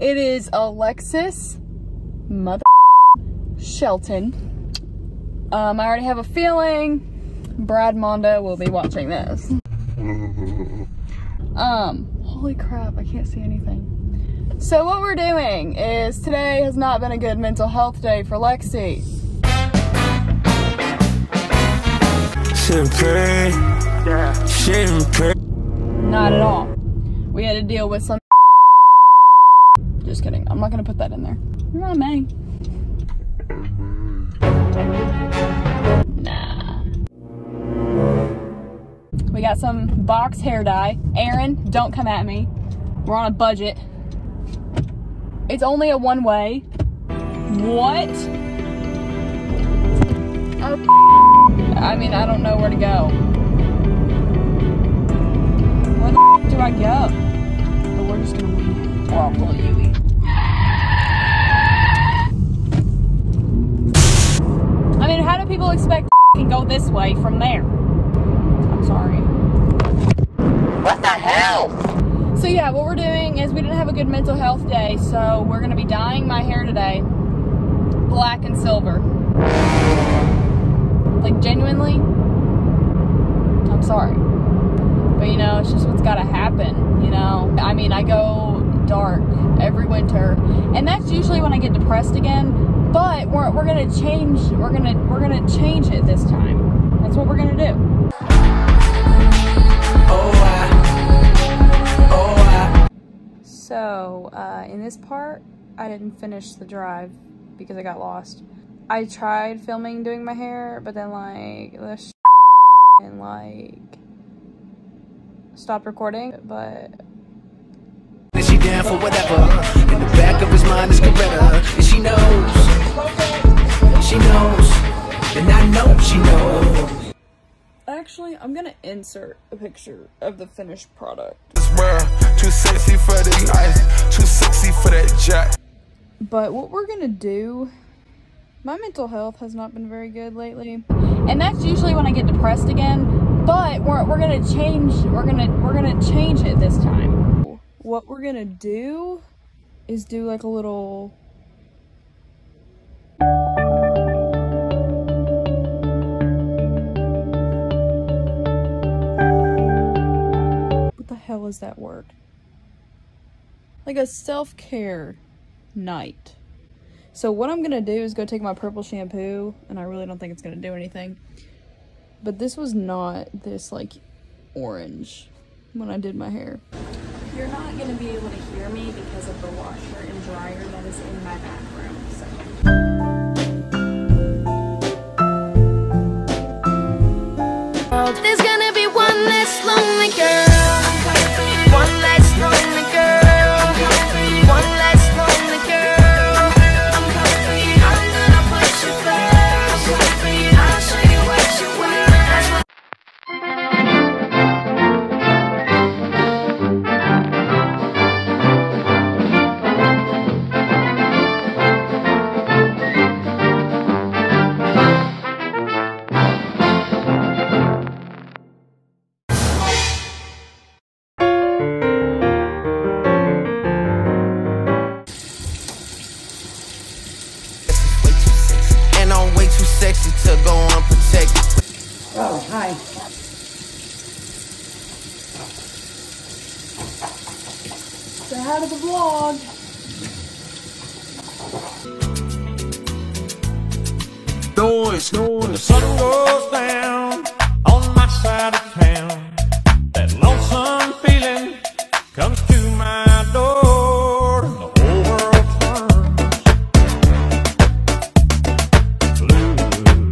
It is Alexis Mother Shelton. I already have a feeling Brad Mondo will be watching this. Holy crap, I can't see anything. So what we're doing is, today has not been a good mental health day for Lexi. Not at all. We had to deal with some. Just kidding. I'm not gonna put that in there. You're not me. Nah. We got some box hair dye. Aaron, don't come at me. We're on a budget. It's only a one-way. What? Oh, I mean, I don't know where to go. Where the do I go? But we're just gonna leave. Or I'll pull a Yui. I mean, how do people expect to go this way from there? I'm sorry. What the hell? So yeah, what we're doing is we didn't have a good mental health day, so we're gonna be dyeing my hair today black and silver. Like, genuinely, I'm sorry. But you know, it's just what's gotta happen, you know? I mean, I go dark every winter, and that's usually when I get depressed again, but we're gonna change, we're gonna change it this time. That's what we're gonna do. So, in this part, I didn't finish the drive because I got lost. I tried filming doing my hair, but then like the and like stopped recording, but is she down for whatever? In the back of his mind is Coretta, and she knows, and I know she knows. actually, I'm gonna insert a picture of the finished product. Too sexy for this ice, too sexy for that jack. But what we're gonna do, my mental health has not been very good lately, and that's usually when I get depressed again. But we're gonna change. We're gonna change it this time. What we're gonna do is do like a little. What the hell is that word? Like a self-care night. So what I'm gonna do is go take my purple shampoo, and I really don't think it's gonna do anything. But this was not this like orange when I did my hair. You're not gonna be able to hear me because of the washer and dryer that is in my back room. So. There's gonna be one less lonely girl, one less lonely girl, one less lonely girl. I'm gonna put you first. I'll show you what you want. Sexy to go unprotected. Oh, hi. Say hi to the vlog. Noise. When the sun goes down on my side of town, that lonesome feeling comes to my door, and the whole world turns blue.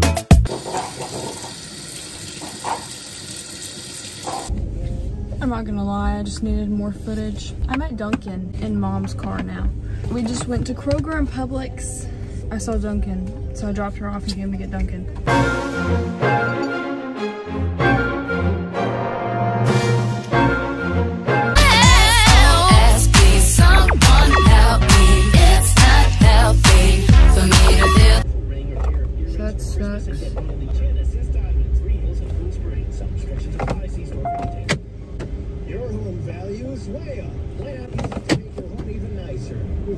I'm not gonna lie, I just needed more footage. I'm at Dunkin' in Mom's car now. We just went to Kroger and Publix. I saw Dunkin', so I dropped her off and came to get Dunkin'. So that sucks. Your home value is way up. Way up to make your home even nicer.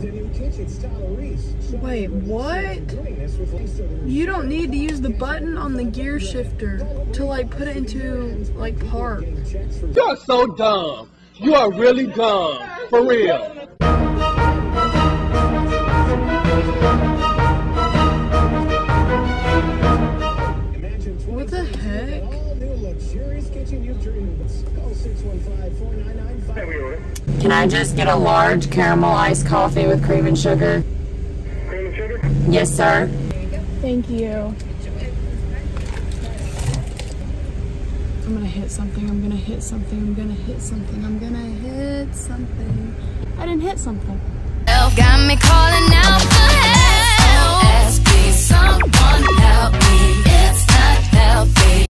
Wait, what? You don't need to use the button on the gear shifter to like put it into like park. You're so dumb. You are really dumb. For real. What the heck? Can I just get a large caramel iced coffee with cream and sugar? Cream and sugar? Yes, sir. Thank you. I'm gonna hit something, I'm gonna hit something, I'm gonna hit something, I'm gonna hit something. I didn't hit something. Got me calling out.